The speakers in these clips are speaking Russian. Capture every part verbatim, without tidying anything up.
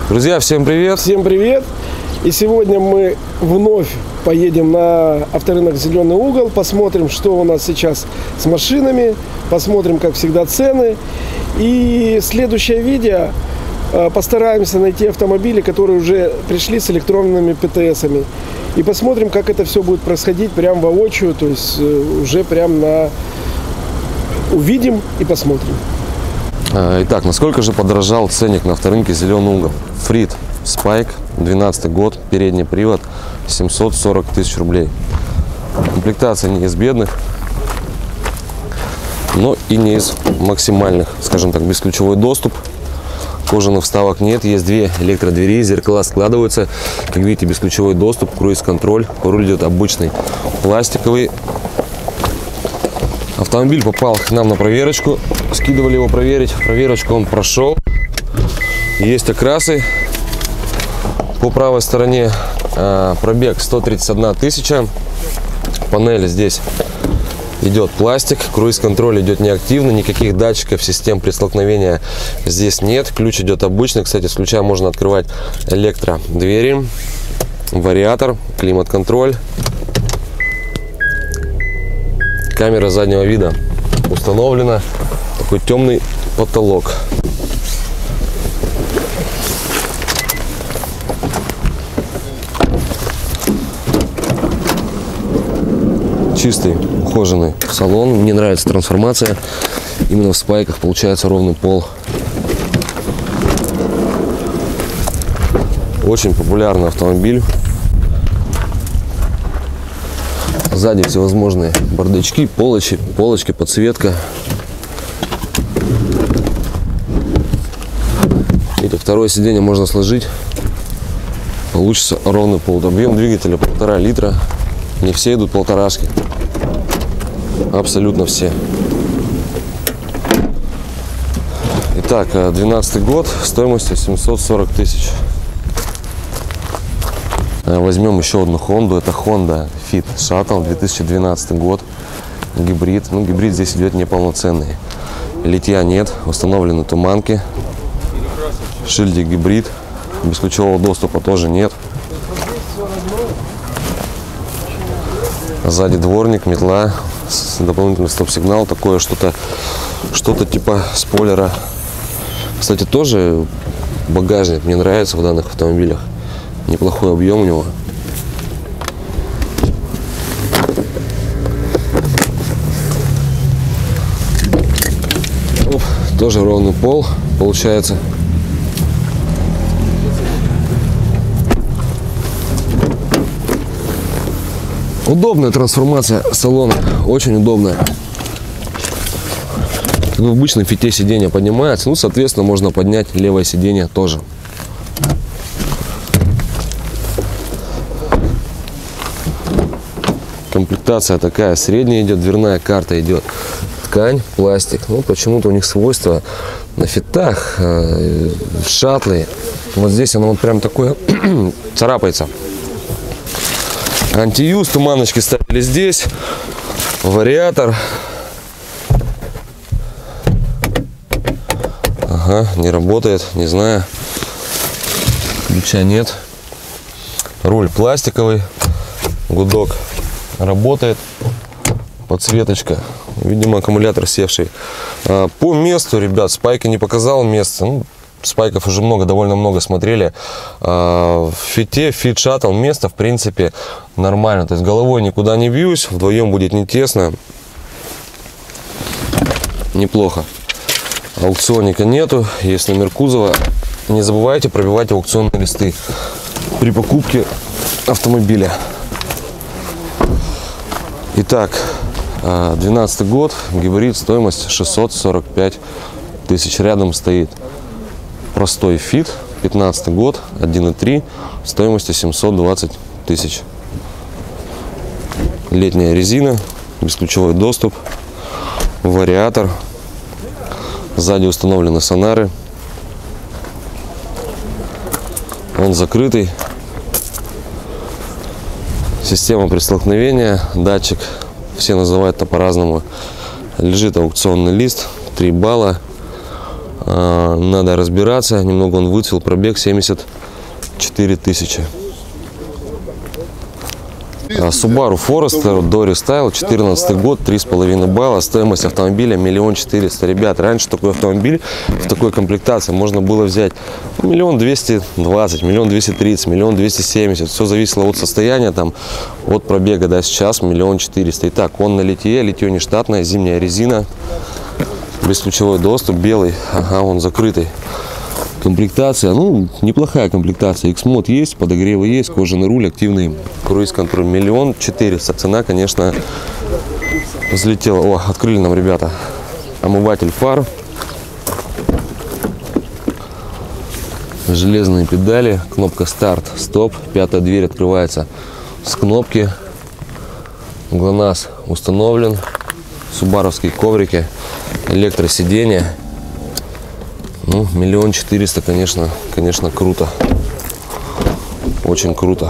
Друзья, всем привет! Всем привет! И сегодня мы вновь поедем на авторынок «Зеленый угол», посмотрим, что у нас сейчас с машинами, посмотрим, как всегда, цены. И следующее видео постараемся найти автомобили, которые уже пришли с электронными пэ тэ эсами. И посмотрим, как это все будет происходить прям воочию, то есть уже прям на... увидим и посмотрим. Итак, насколько же подорожал ценник на авторынке «Зеленый угол»? Фрид Спайк, двенадцатый год, передний привод, семьсот сорок тысяч рублей. Комплектация не из бедных, но и не из максимальных, скажем так, бесключевой доступ. Кожаных вставок нет, есть две электродвери, зеркала складываются. Как видите, бесключевой доступ, круиз-контроль. Руль идет обычный, пластиковый. Автомобиль попал к нам на проверочку, скидывали его проверить. Проверочку он прошел. Есть окрасы. По правой стороне э, пробег сто тридцать одна тысяча. Панель здесь идет пластик, круиз-контроль идет неактивно, никаких датчиков, систем при столкновении здесь нет. Ключ идет обычный, кстати, с ключа можно открывать электродвери, вариатор, климат-контроль. Камера заднего вида установлена, такой темный потолок. Чистый, ухоженный салон. Мне нравится трансформация. Именно в спайках получается ровный пол. Очень популярный автомобиль. Сзади всевозможные бардачки, полочки, полочки, подсветка. Это второе сиденье можно сложить. Получится ровный пол. Объем двигателя полтора литра. Не все идут полторашки. Абсолютно все. Итак, двенадцатый год, стоимостью семьсот сорок тысяч. Возьмем еще одну Хонду. Это Honda Fit Shuttle, две тысячи двенадцатый год. Гибрид. Ну, гибрид здесь идет неполноценный. Литья нет. Установлены туманки. Шильдик гибрид. Бесключевого доступа тоже нет. Сзади дворник, метла, дополнительный стоп-сигнал, такое что-то, что-то типа спойлера. Кстати, тоже багажник мне нравится в данных автомобилях. Неплохой объем у него. Оп, тоже ровный пол получается. Удобная трансформация салона, очень удобная. В обычном фите сиденье поднимается, ну, соответственно, можно поднять левое сиденье тоже. Комплектация такая, средняя идет, дверная карта идет, ткань, пластик. Ну, почему-то у них свойства на фитах, э, шаттлы. Вот здесь оно вот прям такое царапается. Антиюз, туманочки ставили здесь, вариатор. Ага, не работает, не знаю, ключа нет. Руль пластиковый, гудок работает, подсветочка, видимо, аккумулятор севший. По месту, ребят, Спайка не показал место. Ну, спайков уже много, довольно много смотрели. В фите, Fit Shuttle место, в принципе, нормально. То есть головой никуда не бьюсь, вдвоем будет не тесно. Неплохо. Аукционника нету, есть номер кузова. Не забывайте пробивать аукционные листы при покупке автомобиля. Итак, двенадцатый год, гибрид, стоимость шестьсот сорок пять тысяч. Рядом стоит простой Fit, пятнадцатый год, один и три, стоимостью семьсот двадцать тысяч. Летняя резина, бесключевой доступ, вариатор. Сзади установлены сонары. Он закрытый. Система при столкновении, датчик, все называют это по-разному. Лежит аукционный лист, три балла. Надо разбираться. Немного он выцвел. Пробег семьдесят четыре тысячи. Subaru Forester до рестайл, четырнадцатый год, три с половиной балла, стоимость автомобиля миллион четыреста. Ребят, раньше такой автомобиль в такой комплектации можно было взять миллион двести двадцать, миллион двести тридцать, миллион двести семьдесят. Все зависело от состояния, там, от пробега, да, сейчас миллион четыреста. Итак, он на литье, литье нештатное, зимняя резина, бесключевой доступ, белый, ага, он закрытый. Комплектация, ну, неплохая комплектация. X-мод есть, подогревы есть, кожаный руль, активный круиз-контроль. Миллион четыреста. Цена, конечно, взлетела. О, открыли нам, ребята, омыватель фар. Железные педали, кнопка старт, стоп. Пятая дверь открывается с кнопки. ГЛОНАСС установлен. Субаровские коврики, электросиденья. Ну, миллион четыреста, конечно, конечно, круто. Очень круто.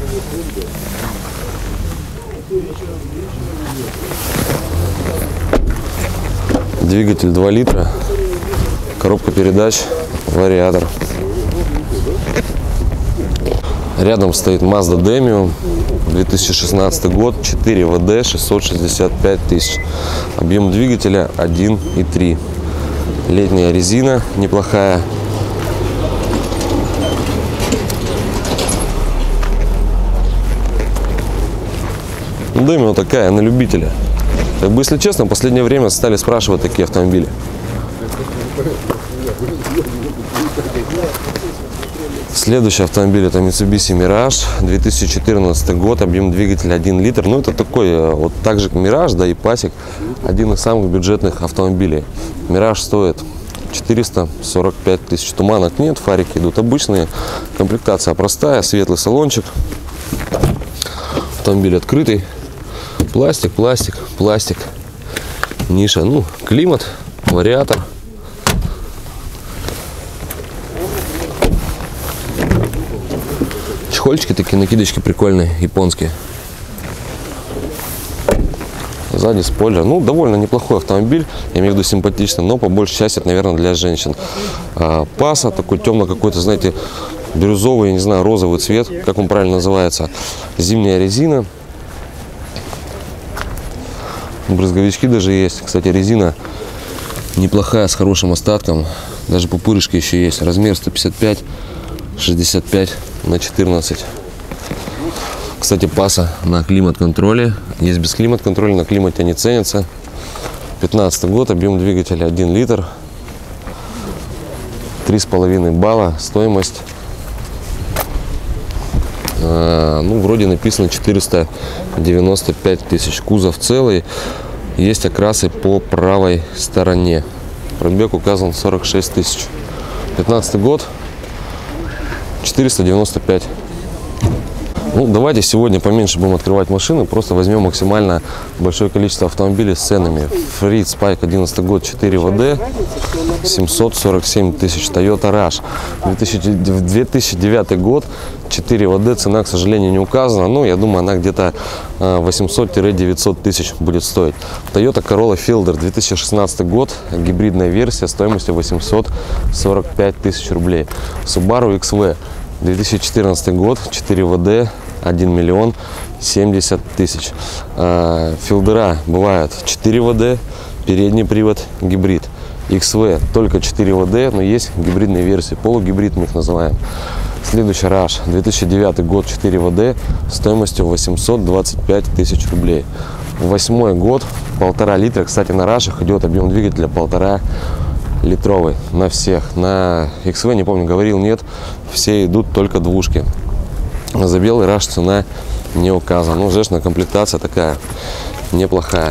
Двигатель два литра. Коробка передач, вариатор. Рядом стоит Mazda Demio, две тысячи шестнадцатый год, четыре вэ дэ, шестьсот шестьдесят пять тысяч. Объем двигателя один и три. Летняя резина неплохая. Демио такая, на любителя. Как бы, если честно, в последнее время стали спрашивать такие автомобили. Следующий автомобиль — это Mitsubishi Mirage, две тысячи четырнадцатый год, объем двигателя один литр. Ну, это такой, вот так же, как Mirage, да, и Passat, один из самых бюджетных автомобилей. Mirage стоит четыреста сорок пять тысяч. Туманок нет, фарики идут обычные. Комплектация простая, светлый салончик. Автомобиль открытый. Пластик, пластик, пластик. Ниша, ну, климат, вариатор. Чехольчики такие, накидочки прикольные, японские. Сзади спойлер. Ну, довольно неплохой автомобиль, я имею в виду симпатичный, но по большей части это, наверное, для женщин. А, Паса такой темно какой-то, знаете, бирюзовый, я не знаю, розовый цвет, как он правильно называется. Зимняя резина. Брызговички даже есть. Кстати, резина неплохая, с хорошим остатком. Даже пупырышки еще есть. Размер сто пятьдесят пять шестьдесят пять на четырнадцать. Кстати, Паса на климат-контроле. Есть без климат-контроля, на климате не ценятся. пятнадцатый год, объем двигателя один литр. три с половиной балла. Стоимость, э, ну, вроде написано четыреста девяносто пять тысяч. Кузов целый. Есть окрасы по правой стороне. Пробег указан сорок шесть тысяч. пятнадцатый год, четыреста девяносто пять. Ну, давайте сегодня поменьше будем открывать машины, просто возьмем максимально большое количество автомобилей с ценами. Fritz Spike, одиннадцатый год, четыре вэ дэ, семьсот сорок семь тысяч. Toyota Rush, две тысячи девятый год, четыре вэ дэ, цена, к сожалению, не указана, но я думаю, она где-то восемьсот — девятьсот тысяч будет стоить. Toyota Corolla Fielder, две тысячи шестнадцатый год, гибридная версия, стоимостью восемьсот сорок пять тысяч рублей. Subaru икс ви, две тысячи четырнадцатый год, четыре вэ дэ, один миллион семьдесят тысяч. Филдера бывают четыре вэ дэ, передний привод, гибрид. икс ви только четыре вэ дэ, но есть гибридные версии, полугибрид мы их называем. Следующий Rush, две тысячи девятый год, четыре вэ дэ, стоимостью восемьсот двадцать пять тысяч рублей. Восьмой год, полтора литра. Кстати, на Rush идет объем двигателя полтора литровый на всех. На икс ви, не помню, говорил, нет, все идут только двушки. За белый Rush цена не указана. Ну, жешная комплектация такая неплохая.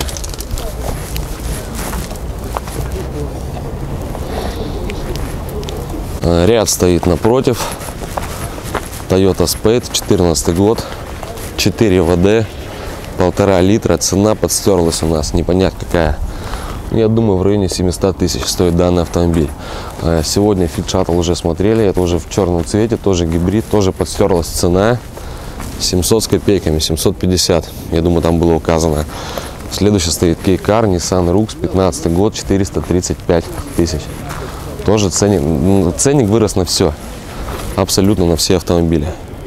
Ряд стоит напротив. Toyota Spade, четырнадцатый год, четыре вэ дэ, полтора литра. Цена подстерлась у нас, непонятно какая. Я думаю, в районе семисот тысяч стоит данный автомобиль. Сегодня Fit Shuttle уже смотрели, это уже в черном цвете, тоже гибрид, тоже подстерлась цена. семьсот с копейками, семьсот пятьдесят, я думаю, там было указано. Следующий стоит K-Car, Nissan Rux, пятнадцатый год, четыреста тридцать пять тысяч. Тоже ценник, ценник вырос на все. Абсолютно на все автомобили.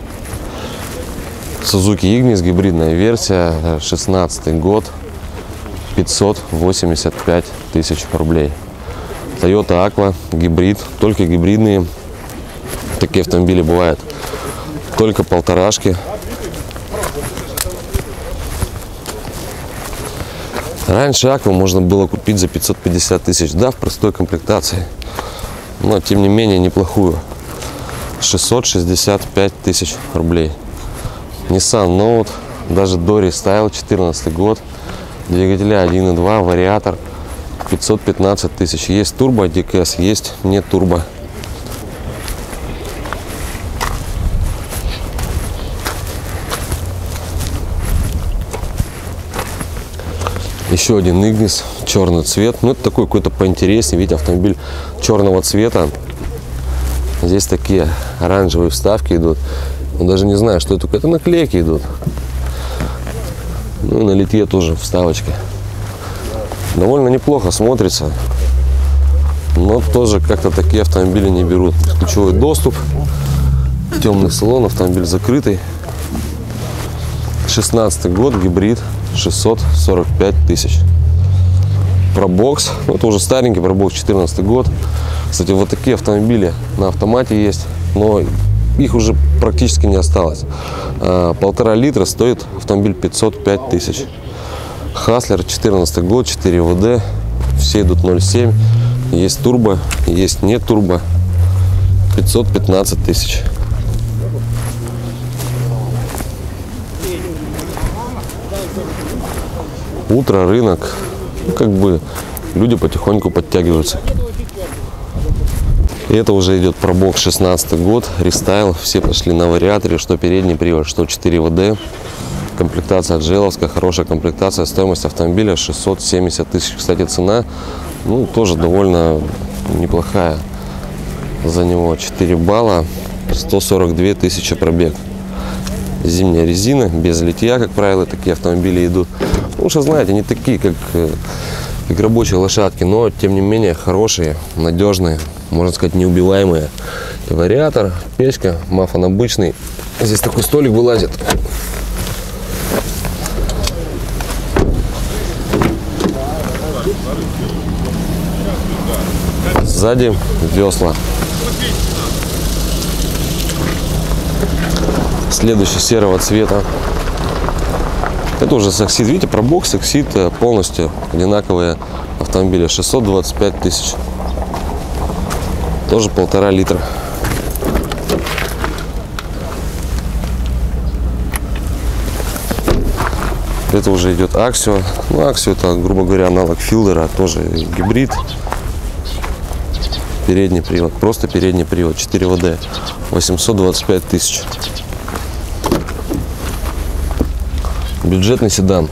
Suzuki Ignis, гибридная версия, шестнадцатый год, пятьсот восемьдесят пять тысяч рублей. Toyota Aqua, гибрид, только гибридные. Такие автомобили бывают. Только полторашки. Раньше Aqua можно было купить за пятьсот пятьдесят тысяч, да, в простой комплектации. Но, тем не менее, неплохую. шестьсот шестьдесят пять тысяч рублей. Nissan Note, даже до рестайл, четырнадцатый год. Двигателя один и два, вариатор, пятьсот пятнадцать тысяч. Есть турбо ди кей эс, есть не турбо. Еще один Ignis, черный цвет. Ну, это такой какой-то поинтереснее. Видите, автомобиль черного цвета. Здесь такие оранжевые вставки идут. Я даже не знаю, что это. Это наклейки идут. Ну и на литье тоже вставочки. Довольно неплохо смотрится. Но тоже как-то такие автомобили не берут. Ключевой доступ. Темный салон, автомобиль закрытый. шестнадцатый год, гибрид. шестьсот сорок пять тысяч. Пробокс, ну, это уже старенький пробокс, четырнадцатый год. Кстати, вот такие автомобили на автомате есть, но их уже практически не осталось. А, полтора литра стоит автомобиль пятьсот пять тысяч. Хаслер, четырнадцатый год, четыре вэ дэ, все идут ноль семь. Есть турбо, есть не турбо, пятьсот пятнадцать тысяч. Утро, рынок, ну, как бы люди потихоньку подтягиваются. И это уже идет пробокс, шестнадцатый год, рестайл, все пошли на вариаторе, что передний привод, что четыре вэ дэ. Комплектация джеловская, хорошая комплектация, стоимость автомобиля шестьсот семьдесят тысяч. Кстати, цена, ну, тоже довольно неплохая за него, четыре балла, сто сорок две тысячи пробег. Зимняя резина, без литья, как правило, такие автомобили идут. Ну, что знаете, не такие, как, как рабочие лошадки, но, тем не менее, хорошие, надежные, можно сказать, неубиваемые. И вариатор, печка, мафон обычный. Здесь такой столик вылазит. Сзади весла. Следующий серого цвета. Это уже Саксид. Видите, пробокс, Саксид, полностью одинаковые автомобили. шестьсот двадцать пять тысяч. Тоже полтора литра. Это уже идет Аксио. Ну, Аксио это, грубо говоря, аналог Филдера. Тоже гибрид. Передний привод. Просто передний привод. четыре вэ дэ. восемьсот двадцать пять тысяч. Бюджетный седан.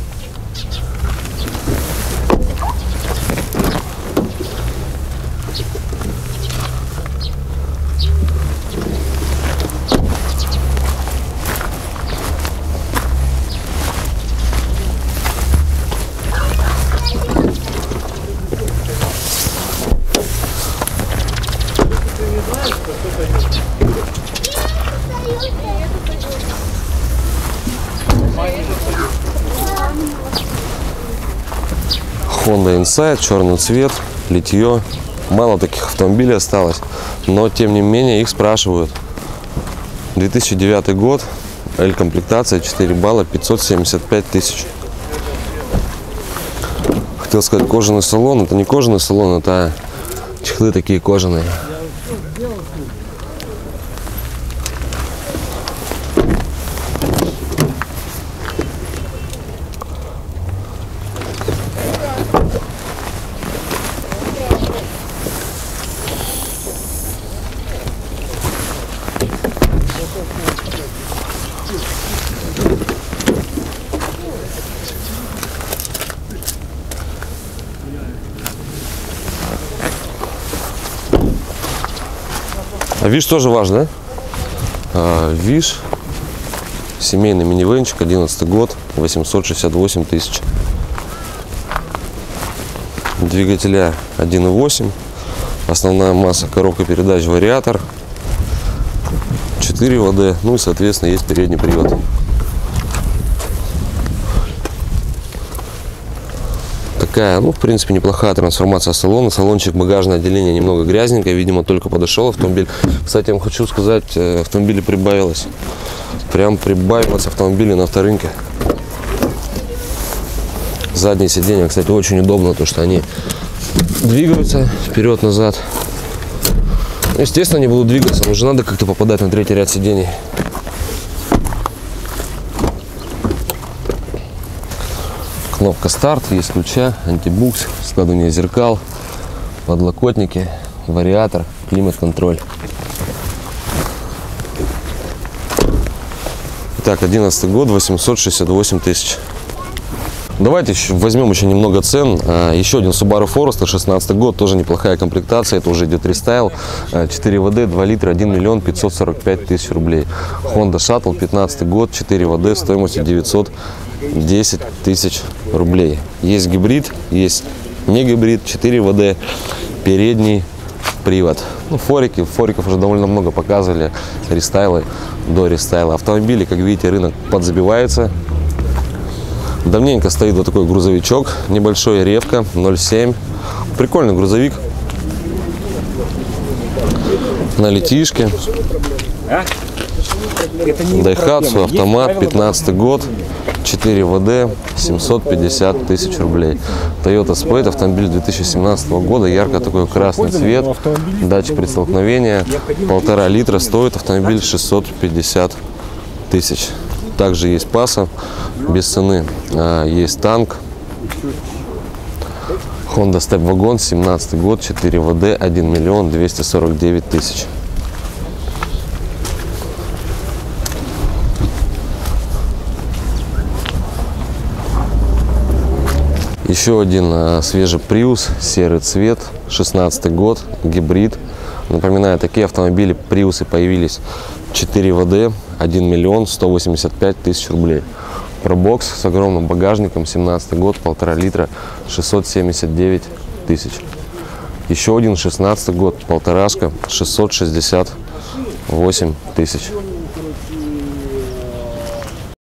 Honda Insight, черный цвет, литье. Мало таких автомобилей осталось, но тем не менее их спрашивают. две тысячи девятый год, L-комплектация, четыре балла, пятьсот семьдесят пять тысяч. Хотел сказать кожаный салон, это не кожаный салон, это чехлы такие кожаные. А ВИШ тоже важно, да? А, ВИШ, семейный минивенчик, одиннадцатый год, восемьсот шестьдесят восемь тысяч. Двигателя один и восемь, Основная масса, коробка передач, вариатор, четыре вэ дэ, ну и соответственно есть передний привод. Такая, ну в принципе неплохая трансформация салона. Салончик, багажное отделение немного грязненькое, видимо только подошел автомобиль. Кстати, я вам хочу сказать, автомобиля прибавилось, прям прибавилось автомобиля на авторынке. Задние сиденья, кстати, очень удобно, то что они двигаются вперед-назад. Естественно, они будут двигаться, но уже надо как-то попадать на третий ряд сидений. Кнопка старт, есть ключа, антибукс, складывание зеркал, подлокотники, вариатор, климат-контроль. Итак, одиннадцатый год, восемьсот шестьдесят восемь тысяч. Давайте еще возьмем еще немного цен. Еще один Subaru Forester, шестнадцатый год, тоже неплохая комплектация. Это уже идет рестайл. четыре вэ дэ, два литра, один миллион пятьсот сорок пять тысяч рублей. Honda Shuttle, пятнадцатый год, четыре вэ дэ, стоимостью девятьсот десять тысяч рублей. Есть гибрид, есть не гибрид, четыре вэ дэ, передний привод. Ну, форики, фориков уже довольно много показывали, рестайлы до рестайла. Автомобили, как видите, рынок подзабивается. Давненько стоит вот такой грузовичок небольшой, Ревка ноль семь. Прикольный грузовик на литишке. Daihatsu, автомат, пятнадцатый год, четыре вэ дэ, семьсот пятьдесят тысяч рублей. Toyota Spade, автомобиль две тысячи семнадцатого года, ярко такой красный цвет, датчик при столкновении, полтора литра, стоит автомобиль шестьсот пятьдесят тысяч. Также есть Паса без цены, есть танк, Honda Step Wagon, семнадцатый год, четыре вэ дэ, один миллион двести сорок девять тысяч. Еще один а, свежий Prius, серый цвет, шестнадцатый год, гибрид. Напоминаю, такие автомобили Prius появились четыре вэ дэ, один миллион сто восемьдесят пять тысяч рублей. Пробокс с огромным багажником, семнадцатый год, полтора литра, шестьсот семьдесят девять тысяч. Еще один шестнадцатый год, полторашка, шестьсот шестьдесят восемь тысяч.